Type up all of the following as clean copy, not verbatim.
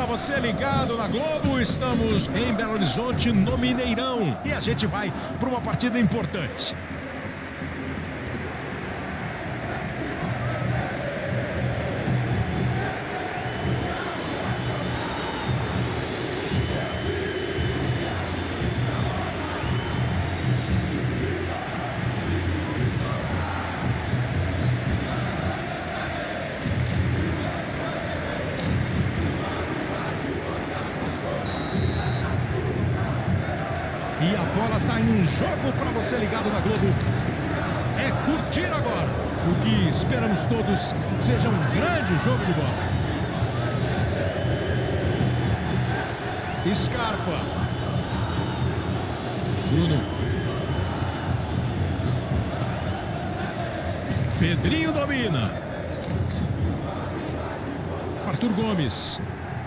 você ligado na Globo. Estamos em Belo Horizonte, no Mineirão. E a gente vai para uma partida importante. E a bola está em jogo para você ligado na Globo. É curtir agora. O que esperamos todos seja um grande jogo de bola. Scarpa. Bruno. Pedrinho domina. Arthur Gomes.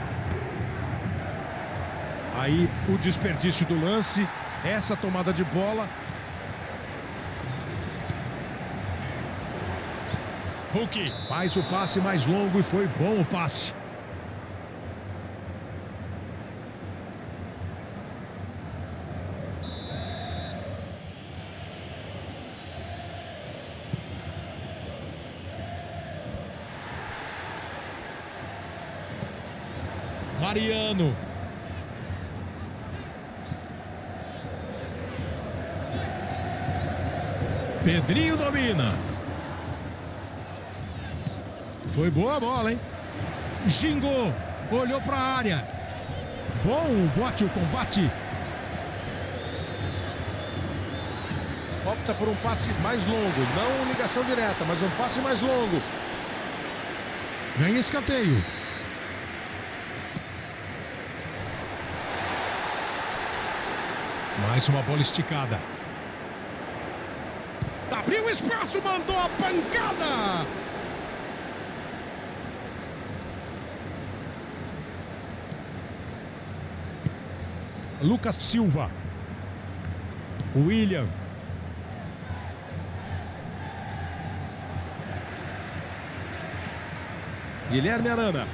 Aí o desperdício do lance. Essa tomada de bola. Hulk faz o passe mais longo e foi bom o passe. Mariano. Pedrinho domina. Foi boa a bola, hein? Gingou. Olhou para a área. Bom o bote, o combate. Opta por um passe mais longo. Não ligação direta, mas um passe mais longo. Ganha escanteio. Mais uma bola esticada. Abriu espaço, mandou a pancada. Lucas Silva. William. Guilherme Arana.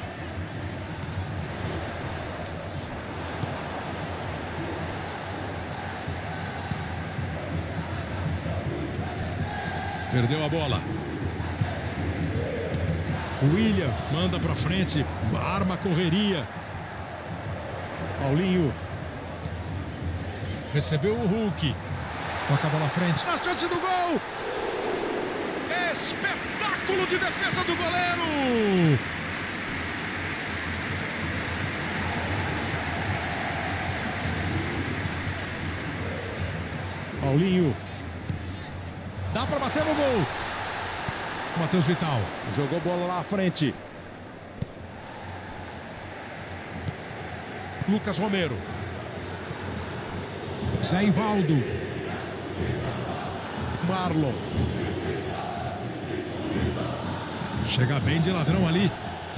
Perdeu a bola. William manda para frente, arma a correria. Paulinho. Recebeu o Hulk. Toca a bola à frente. A chance do gol. Espetáculo de defesa do goleiro. Paulinho. Dá para bater no gol. Matheus Vital. Jogou bola lá à frente. Lucas Romero. Zé Ivaldo. Marlon. Chega bem de ladrão ali.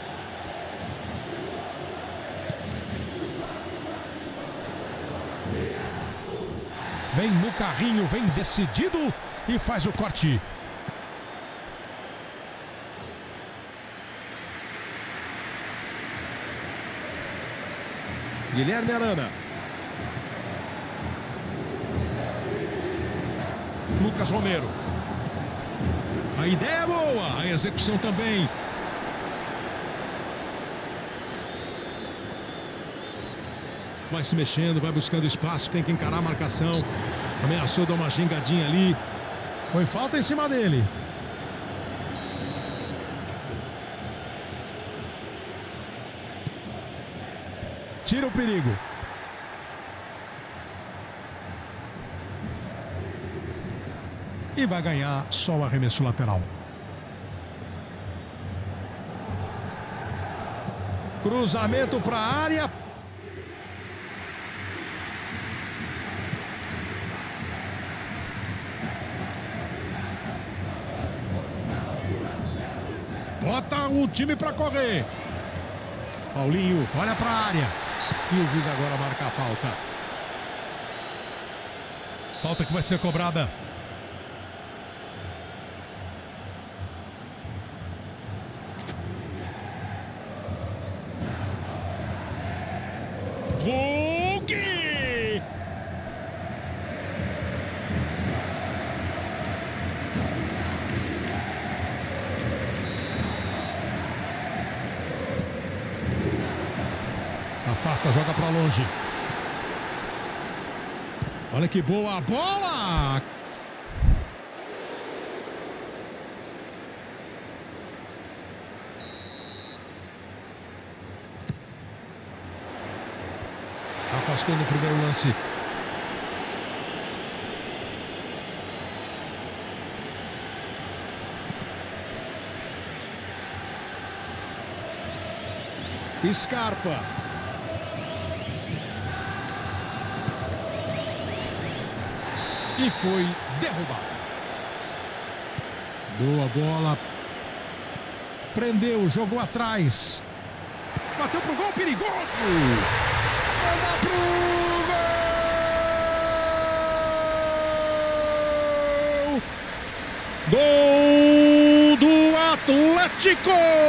Vem no carrinho, vem decidido. E faz o corte. Guilherme Arana. Lucas Romero. A ideia é boa, a execução também. Vai se mexendo, vai buscando espaço, tem que encarar a marcação. Ameaçou dar uma gingadinha ali. Foi falta em cima dele. Tira o perigo. E vai ganhar só o arremesso lateral. Cruzamento para a área. Bota o time para correr. Paulinho, olha para a área. E o juiz agora marca a falta. Falta que vai ser cobrada. Afasta, joga para longe. Olha que boa bola! Afastou no primeiro lance. Scarpa. E foi derrubado. Boa bola. Prendeu, jogou atrás. Bateu pro gol, perigoso. Manda pro gol. Gol do Atlético.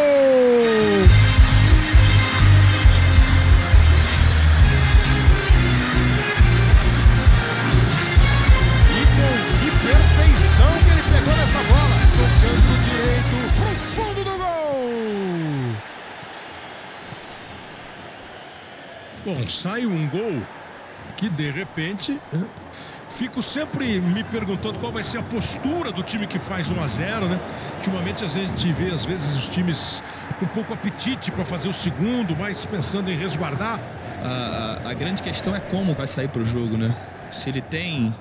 Bom, sai um gol que de repente fico sempre me perguntando qual vai ser a postura do time que faz 1-0, né? Ultimamente a gente vê às vezes os times com pouco apetite para fazer o segundo, mas pensando em resguardar. A grande questão é como vai sair para o jogo, né? Se ele tem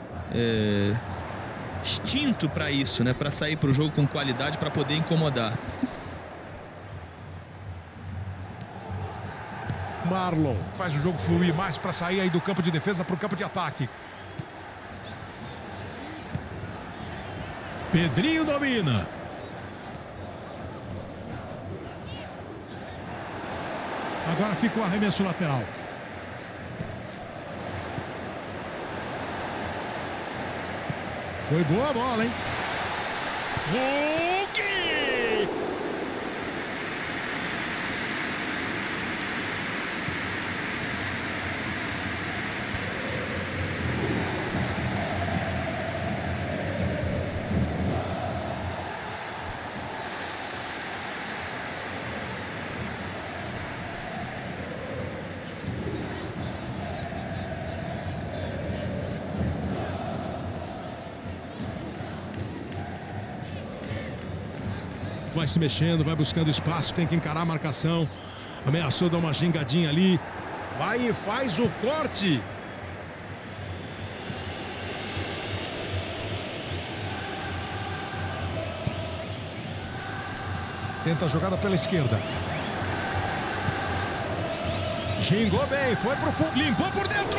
instinto para isso, né? Para sair para o jogo com qualidade, para poder incomodar. Marlon faz o jogo fluir mais para sair aí do campo de defesa para o campo de ataque. Pedrinho domina. Agora fica o arremesso lateral. Foi boa a bola, hein? Hulk! Vai se mexendo, vai buscando espaço, tem que encarar a marcação. Ameaçou dar uma gingadinha ali. Vai e faz o corte. Tenta a jogada pela esquerda. Gingou bem, foi pro fundo, limpou por dentro.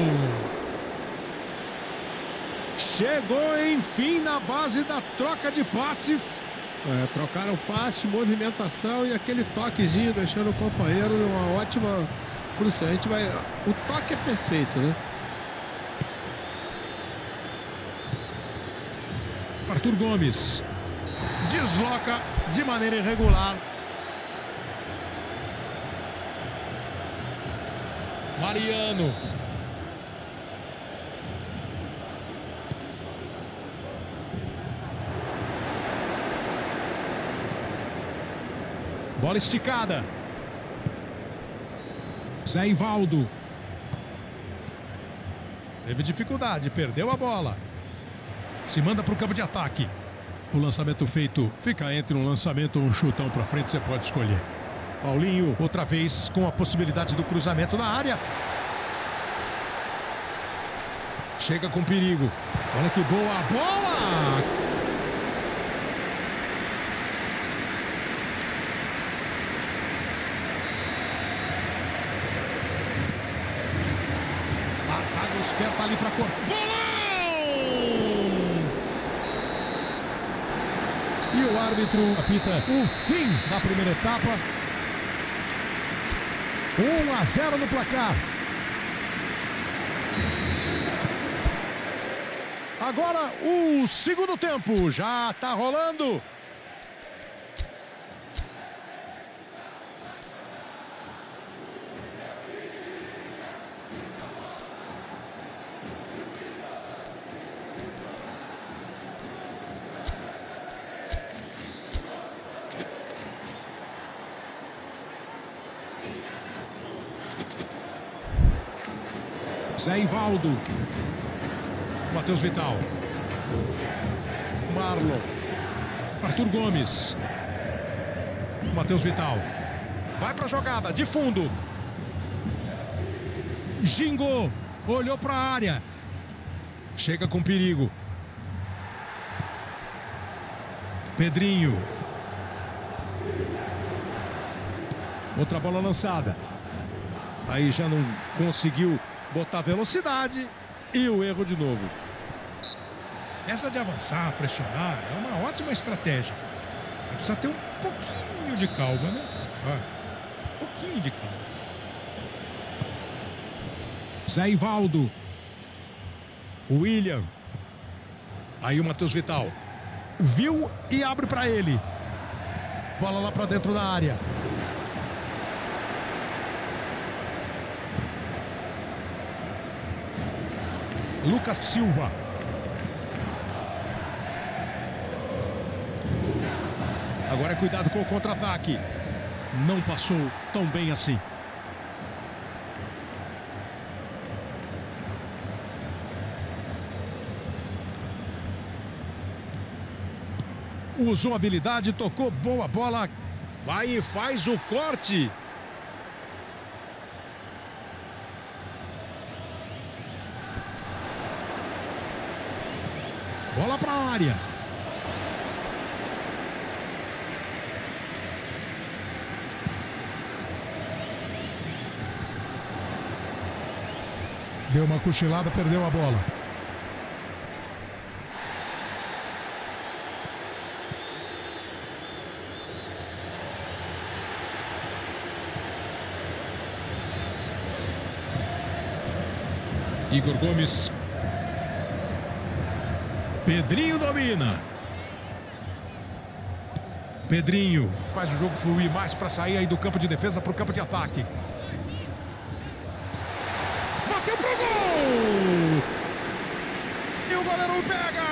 Chegou enfim na base da troca de passes. Trocaram o passe, movimentação e aquele toquezinho, deixando o companheiro numa ótima posição. A gente vai... O toque é perfeito, né? Arthur Gomes desloca de maneira irregular. Mariano. Bola esticada. Zé Ivaldo. Teve dificuldade, perdeu a bola. Se manda para o campo de ataque. O lançamento feito fica entre um lançamento ou um chutão para frente, você pode escolher. Paulinho, outra vez com a possibilidade do cruzamento na área. Chega com perigo. Olha que boa a bola! Zaga esperta ali para cortar. Bolão! E o árbitro apita o fim da primeira etapa. 1-0 no placar. Agora o segundo tempo já está rolando. Zé Ivaldo. Matheus Vital. Marlon. Arthur Gomes. Matheus Vital. Vai para a jogada, de fundo. Gingou. Olhou para a área. Chega com perigo. Pedrinho. Outra bola lançada. Aí já não conseguiu botar velocidade. E o erro de novo. Essa de avançar, pressionar, é uma ótima estratégia. Precisa ter um pouquinho de calma, né? Um pouquinho de calma. Zé Ivaldo. William. Aí o Matheus Vital. Viu e abre para ele. Bola lá para dentro da área. Lucas Silva. Agora é cuidado com o contra-ataque. Não passou tão bem assim. Usou habilidade, tocou boa bola. Vai e faz o corte. Bola para a área. Deu uma cochilada, perdeu a bola. Igor Gomes. Pedrinho domina. Pedrinho faz o jogo fluir mais para sair aí do campo de defesa para o campo de ataque. Bateu pro gol! E o goleiro pega!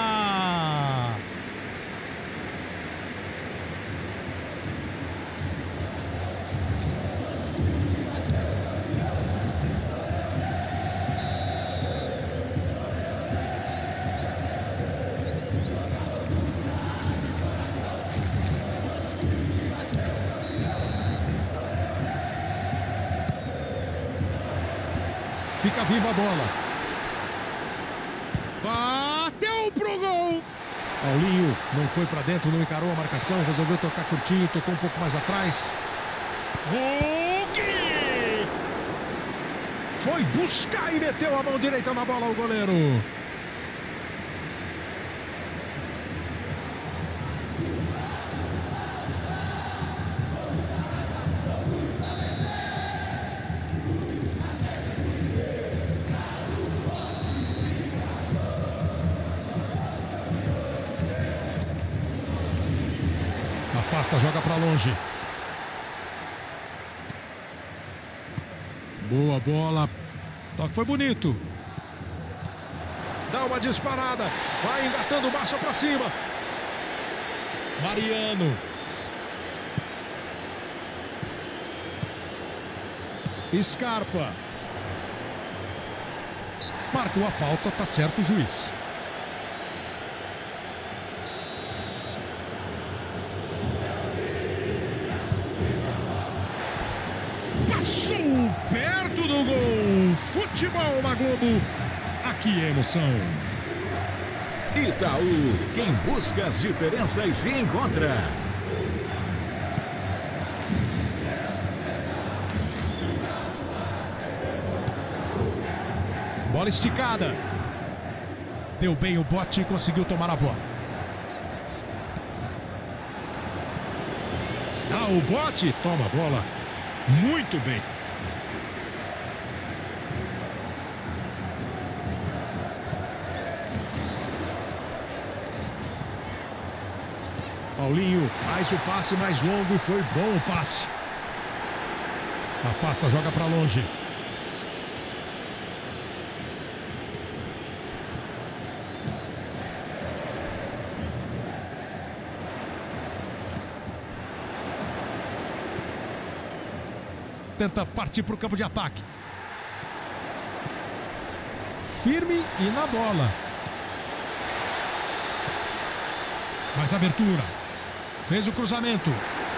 Fica viva a bola. Bateu pro gol. Paulinho não foi para dentro, não encarou a marcação, resolveu tocar curtinho, tocou um pouco mais atrás. Hulk! Foi buscar e meteu a mão direita na bola o goleiro. Afasta, joga para longe. Boa bola. Toque foi bonito. Dá uma disparada. Vai engatando marcha para cima. Mariano. Scarpa. Marcou a falta, tá certo o juiz. Perto do gol. Futebol na Globo. Aqui é emoção. Itaú, quem busca as diferenças se encontra. Bola esticada. Deu bem o bote e conseguiu tomar a bola. Dá o bote, toma a bola. Muito bem. Paulinho faz o passe mais longo e foi bom o passe. Afasta, joga para longe. Tenta partir para o campo de ataque. firme e na bola. Faz a abertura. Fez o cruzamento.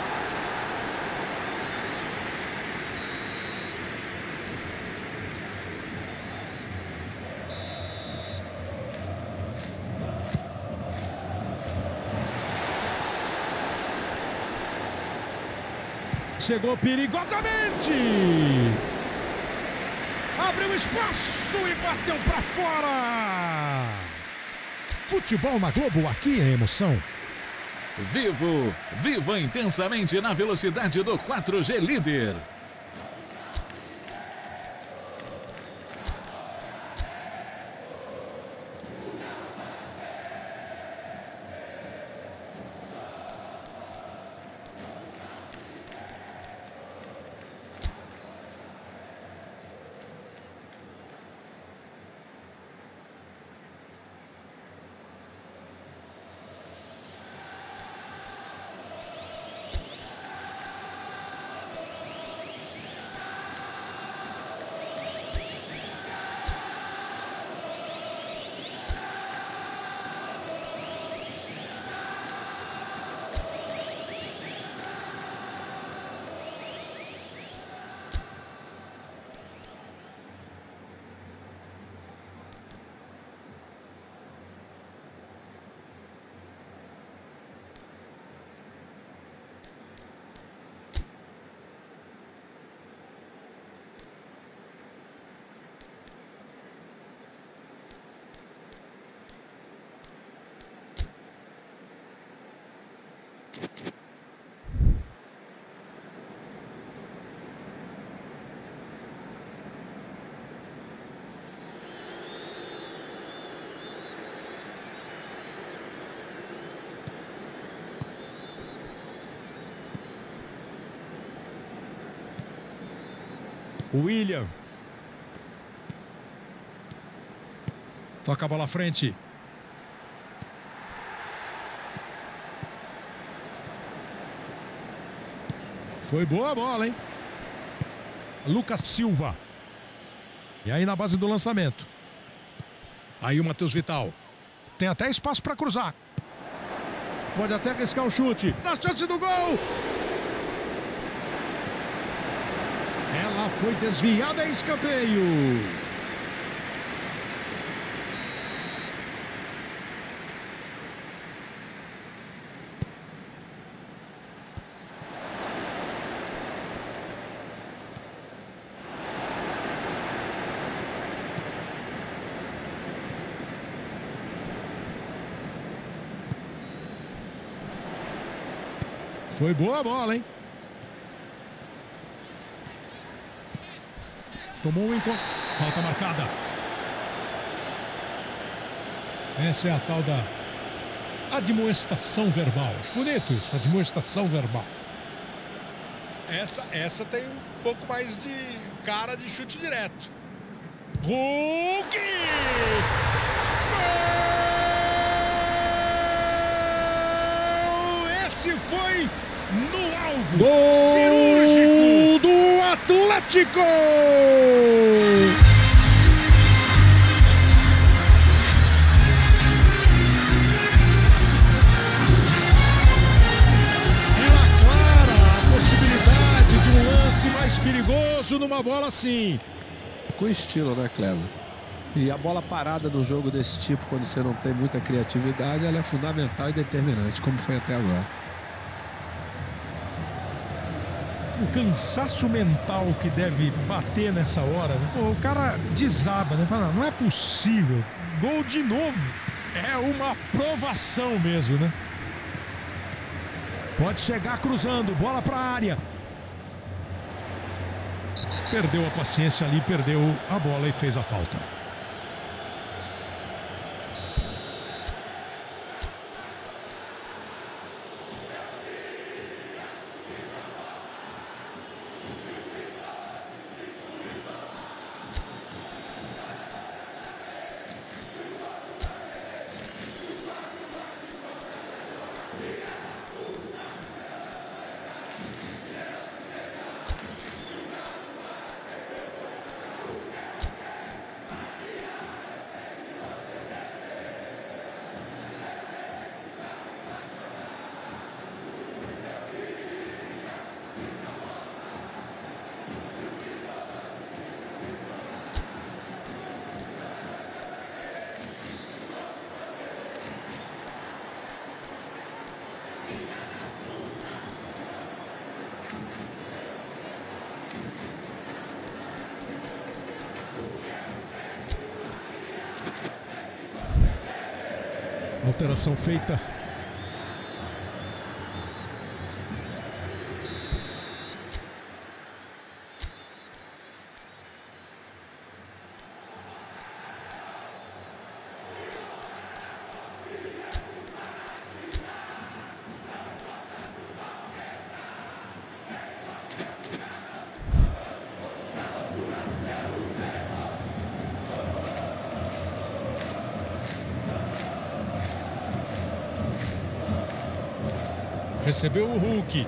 Chegou perigosamente. Abriu espaço e bateu para fora. Futebol na Globo, aqui é emoção. Vivo, viva intensamente na velocidade do 4G líder. William. Toca a bola à frente. Foi boa a bola, hein? Lucas Silva. E aí na base do lançamento. Aí o Matheus Vital. Tem até espaço para cruzar. Pode até arriscar o chute. Na chance do gol! Ela foi desviada em escanteio. Foi boa a bola, hein? Tomou um encontro. Falta marcada. Essa é a tal da admoestação verbal. Bonito isso, admoestação verbal. Essa tem um pouco mais de cara de chute direto. Hulk! Gol! Esse foi no alvo. Gol cirúrgico do Atlético! Era clara a possibilidade de um lance mais perigoso numa bola assim. Com estilo, né, Cleber? E a bola parada no jogo desse tipo, quando você não tem muita criatividade, ela é fundamental e determinante, como foi até agora. O cansaço mental que deve bater nessa hora, né? Pô, o cara desaba, né? Fala, não é possível. Gol de novo. É uma provação mesmo, né? Pode chegar cruzando, bola para a área. Perdeu a paciência ali, perdeu a bola e fez a falta. Alteração feita. Recebeu o Hulk.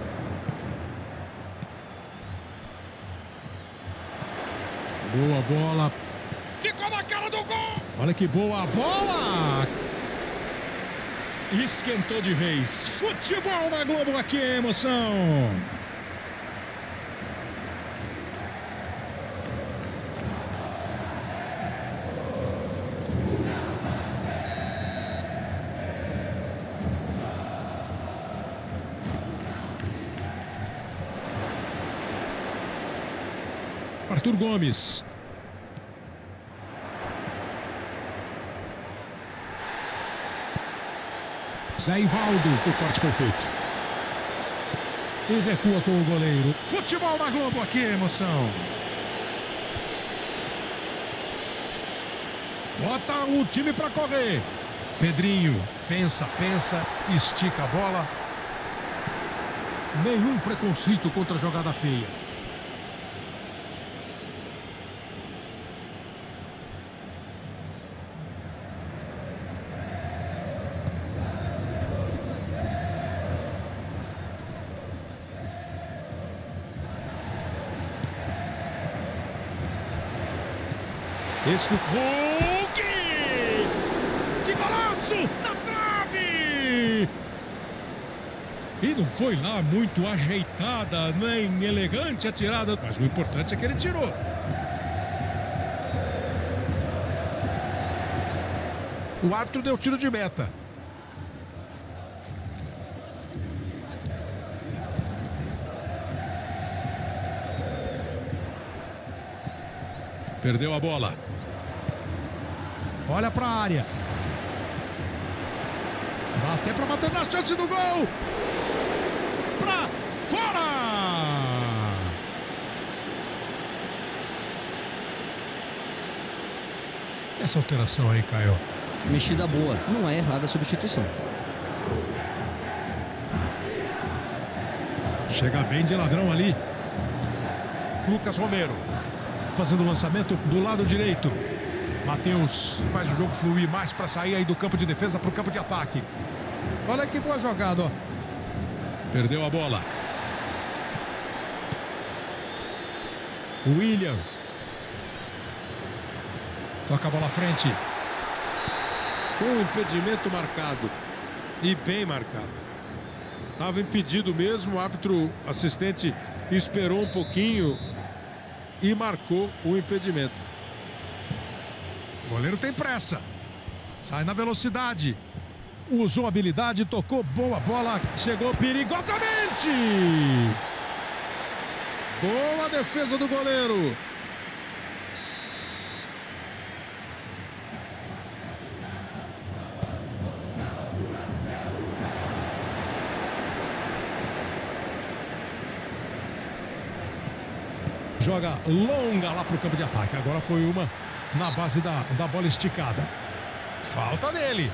Boa bola. Ficou na cara do gol. Olha que boa a bola. Esquentou de vez. Futebol na Globo, aqui é emoção. Arthur Gomes. Zé Ivaldo. O corte foi feito. E recua com o goleiro. Futebol na Globo, aqui é emoção. Bota o time pra correr. Pedrinho. Pensa, estica a bola. Nenhum preconceito contra a jogada feia. Esse Hulk! Que golaço! Na trave! E não foi lá muito ajeitada, nem elegante a tirada, mas o importante é que ele tirou. O árbitro deu tiro de meta. Perdeu a bola. Olha para a área. Até para bater na chance do gol. Para fora. Essa alteração aí, Caio. Mexida boa. Não é errada a substituição. Chega bem de ladrão ali. Lucas Romero. Fazendo o lançamento do lado direito. Matheus faz o jogo fluir mais para sair aí do campo de defesa para o campo de ataque. Olha que boa jogada, ó. Perdeu a bola. William. Toca a bola à frente. Com o impedimento marcado. E bem marcado. Estava impedido mesmo. O árbitro assistente esperou um pouquinho e marcou o impedimento. O goleiro tem pressa. Sai na velocidade. Usou habilidade, tocou boa bola. Chegou perigosamente. Boa defesa do goleiro. Joga longa lá pro campo de ataque. Agora foi uma na base da bola esticada. Falta dele.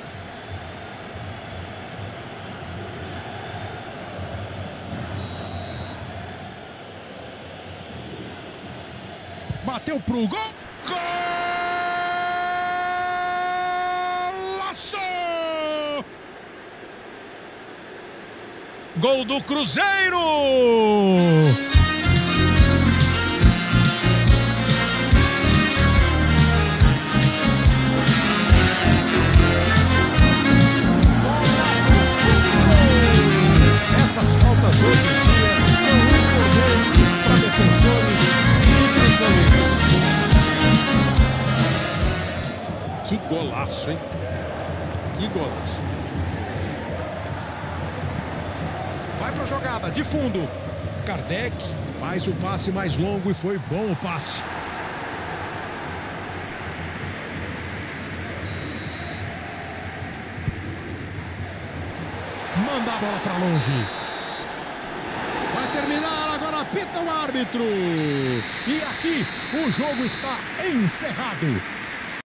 Bateu pro gol. Golaço! Gol do Cruzeiro! Que golaço, hein? Que golaço. outra jogada de fundo. Kardec faz o passe mais longo e foi bom o passe. Manda a bola para longe. Vai terminar, agora apita o árbitro. E aqui o jogo está encerrado.